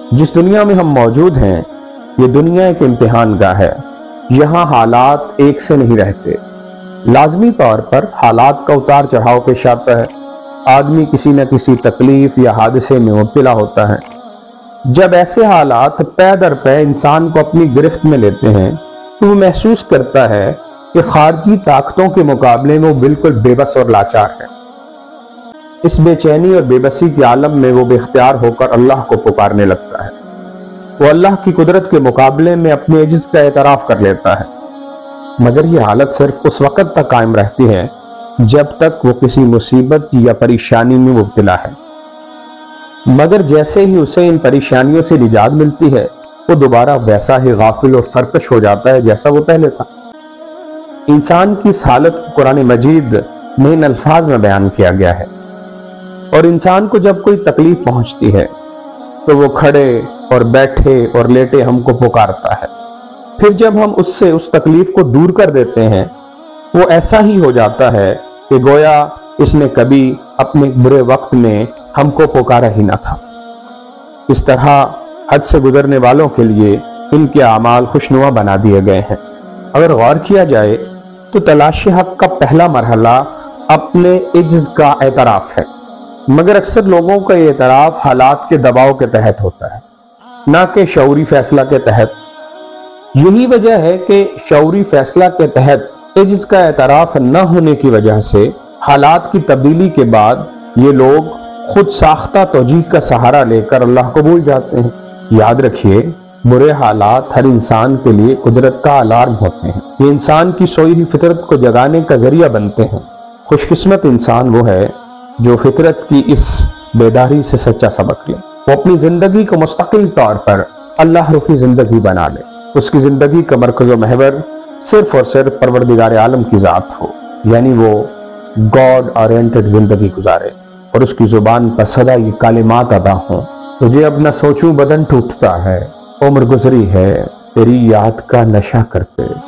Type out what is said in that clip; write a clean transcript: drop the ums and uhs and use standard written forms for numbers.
جس دنیا میں ہم موجود ہیں یہ دنیا ایک امتحان گاہ ہے۔ یہاں حالات ایک سے نہیں رہتے، لازمی طور پر حالات کا اتار چڑھاؤ پیش آتا ہے۔ آدمی کسی نہ کسی تکلیف یا حادثے میں مبتلا ہوتا ہے۔ جب ایسے حالات پے در پے انسان کو اپنی گرفت میں لیتے ہیں تو وہ محسوس کرتا ہے کہ خارجی طاقتوں کے مقابلے میں وہ بالکل بے بس اور لاچار ہے۔ اس بے چینی اور بے بسی کے عالم میں وہ بے اختیار ہو کر اللہ کو پکارنے لگتا ہے۔ وہ اللہ کی قدرت کے مقابلے میں اپنے عجز کا اعتراف کر لیتا ہے، مگر یہ حالت صرف اس وقت تک قائم رہتی ہے جب تک وہ کسی مصیبت یا پریشانی میں مبتلا ہے۔ مگر جیسے ہی اسے ان پریشانیوں سے نجات ملتی ہے وہ دوبارہ ویسا ہی غافل اور سرکش ہو جاتا ہے جیسا وہ پہلے تھا۔ انسان کی اس حالت کو قرآن مجید میں ان الفاظ میں بیان کیا گیا ہے، اور انسان کو جب کوئی تکلیف پہنچتی ہے تو وہ کھڑے اور بیٹھے اور لیٹے ہم کو پکارتا ہے۔ پھر جب ہم اس سے اس تکلیف کو دور کر دیتے ہیں وہ ایسا ہی ہو جاتا ہے کہ گویا اس نے کبھی اپنے برے وقت میں ہم کو پکارا ہی نہ تھا۔ اس طرح حد سے گزرنے والوں کے لیے ان کے اعمال خوشنما بنا دیے گئے ہیں۔ اگر غور کیا جائے تو تلاش حق کا پہلا مرحلہ اپنے عجز کا اعتراف ہے، مگر اکثر لوگوں کا یہ اعتراف حالات کے دباؤ کے تحت ہوتا ہے، نہ کہ شعوری فیصلہ کے تحت۔ یہی وجہ ہے کہ شعوری فیصلہ کے تحت عجز کا اعتراف نہ ہونے کی وجہ سے حالات کی تبدیلی کے بعد یہ لوگ خود ساختہ توجیہ کا سہارا لے کر اللہ کو بھول جاتے ہیں۔ یاد رکھیے، برے حالات ہر انسان کے لیے قدرت کا الارم ہوتے ہیں۔ یہ انسان کی سوئی ہوئی فطرت کو جگانے کا ذریعہ بنتے ہیں۔ خوش قسمت انسان وہ ہے جو فطرت کی اس بیداری سے سچا سبق لے، وہ اپنی زندگی کو مستقل طور پر اللہ رخی زندگی بنا لے، اس کی زندگی کا مرکز و محور صرف اور صرف پروردگار عالم کی ذات ہو، یعنی وہ گاڈ اورینٹڈ زندگی گزارے اور اس کی زبان پر سدا یہ کلمات ادا ہوں: تجھے اب نہ سوچوں بدن ٹوٹتا ہے، عمر گزری ہے تیری یاد کا نشہ کرتے۔